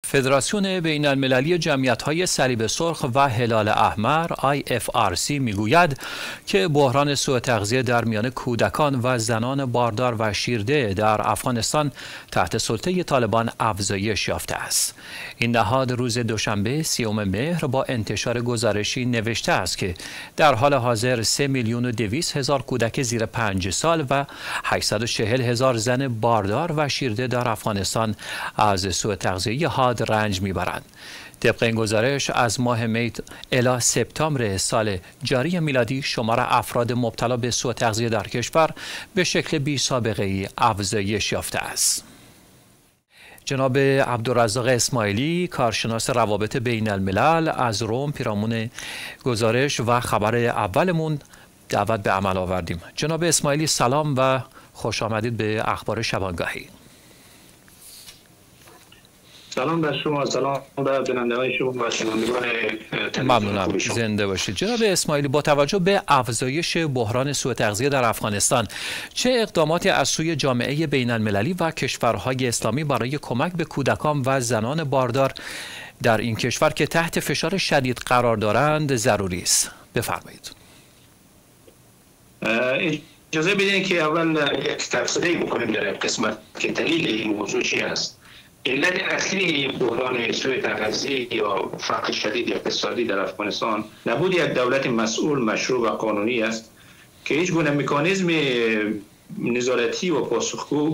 فدراسیون بین المللی جمعیت‌های صلیب سرخ و هلال احمر IFRC میگوید که بحران سوء تغذیه در میان کودکان و زنان باردار و شیرده در افغانستان تحت سلطه طالبان افزایش یافته است. این نهاد روز دوشنبه 30 مهر با انتشار گزارشی نوشته است که در حال حاضر 3,200,000 کودک زیر 5 سال و 840,000 زن باردار و شیرده در افغانستان از سوء تغذیه حاد رنج میبرند. طبق این گزارش از ماه می الی سپتامبر سال جاری میلادی شمار افراد مبتلا به سوء تغذیه در کشور به شکل بی سابقه ای افزایش یافته است. جناب عبدالرزاق اسماعیلی کارشناس روابط بین الملل از روم پیرامون گزارش و خبر اولمون دعوت به عمل آوردیم. جناب اسماعیلی سلام و خوش آمدید به اخبار شبانگاهی. سلام بر شما، سلام بر بیننده‌های شما و شنوندگان. ممنونم، زنده باشید. جناب اسماعیلی، با توجه به افزایش بحران سوء تغذیه در افغانستان چه اقداماتی از سوی جامعه بین المللی و کشورهای اسلامی برای کمک به کودکان و زنان باردار در این کشور که تحت فشار شدید قرار دارند ضروری است؟ بفرمایید. اجازه بدین که اول یک تفسیری بکنیم در قسمت که دلیل این موضوع چی است. علت اصلی بحران سوء تغذیه یا فقر شدید اقتصادی در افغانستان نبود یک دولت مسئول، مشروع و قانونی است که هیچ گونه مکانیزم نظارتی و پاسخگو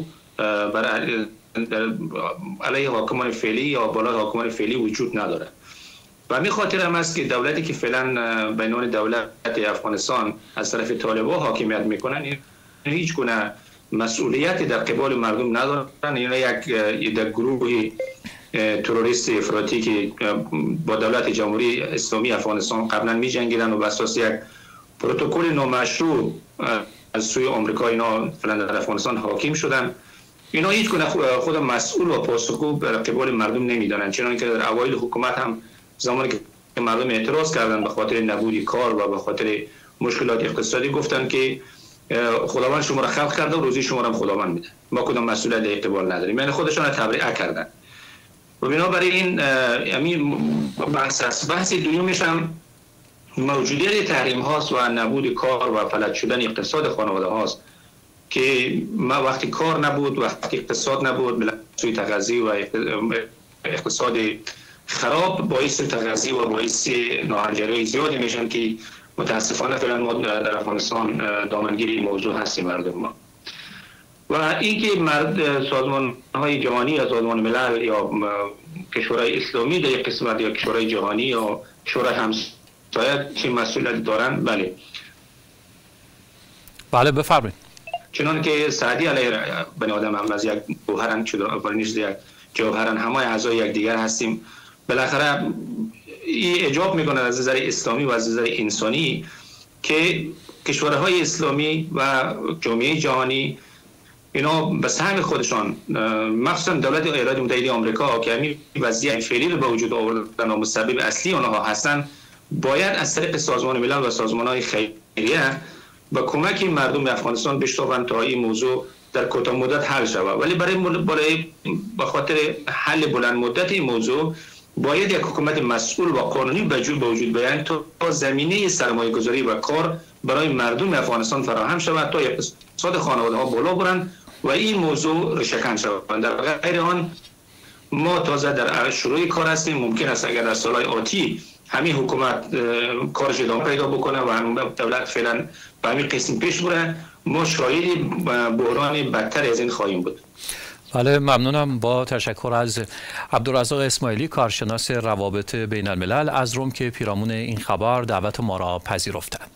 علیه حاکمان فعلی یا بالای حاکمان فعلی وجود ندارد. و همین خاطر هم است که دولتی که فعلا به عنوان دولت افغانستان از طرف طالبان حاکمیت میکنن هیچ گونه مسئولیتی در قبال مردم ندارن. اینا یک گروه تروریست افراطی که با دولت جمهوری اسلامی افغانستان قبلا می جنگیدن و بر اساس یک پروتکل نامشروع از سوی آمریکا اینا فعلا در افغانستان حاکم شدن. اینا هیچ گونه خود مسئول و پاسخگو در قبال مردم نمیدانن، چنانکه در اوایل حکومت هم زمانی که مردم اعتراض کردن به خاطر نبودی کار و به خاطر مشکلات اقتصادی گفتن که خداوند شما را خلق کرده و روزی شما را خداوند میده، ما کدام مسئولیت اعتبار نداریم. یعنی خودشان تبرئه کردن. و بنابراین همین بحث دومیش هم موجودیت تحریم هاست و نبود کار و فلج شدن اقتصاد خانواده هاست که ما وقتی کار نبود، وقتی اقتصاد نبود، سوء تغذیه و اقتصاد خراب باعث تغذیه و باعث ناهنجاری زیادی میشن که متاسفانه فعلا ما در افغانستان دامنگیر این موضوع هستیم مردم ما. و اینکه سازمان‌های جهانی یا سازمان ملل یا کشورهای اسلامی در یک قسمت یا کشورهای جهانی یا کشورهای همسایه چه مسئولیت دارن؟ بله بفرمایید. چنانکه سعدی علیه بنی آدم هم از یک گوهرن شده نیست، یک جوهرن، همه اعضای یکدیگر هستیم. بالاخره این اجاب میکنه از نظر اسلامی و از نظر انسانی که کشورهای اسلامی و جامعه جهانی اینا به سهم خودشان، مخصوصا دولت ایالات متحده آمریکا که همین وضعیت فعلی رو به وجود آوردن و مسبب اصلی آنها هستند، باید از طریق سازمان ملل و سازمان‌های خیریه با کمک مردم افغانستان بشتابند تا این موضوع در کوتاه مدت حل شود. ولی برای به خاطر حل بلند مدت این موضوع باید یک حکومت مسئول و قانونی به وجود بیاید تا زمینه سرمایه‌گذاری و کار برای مردم افغانستان فراهم شود تا اقتصاد خانواده ها بالا برند و این موضوع ریشه‌کن شود. در غیر آن ما تازه در شروع کار هستیم. ممکن است اگر در سالهای آتی همین حکومت کارش ادامه پیدا بکنه و همین دولت فعلا به همین قسم پیش بره، ما شاهد بحران بدتر از این خواهیم بود. بله ممنونم. با تشکر از عبدالرزاق اسماعیلی کارشناس روابط بین الملل از روم که پیرامون این خبر دعوت ما را پذیرفتند.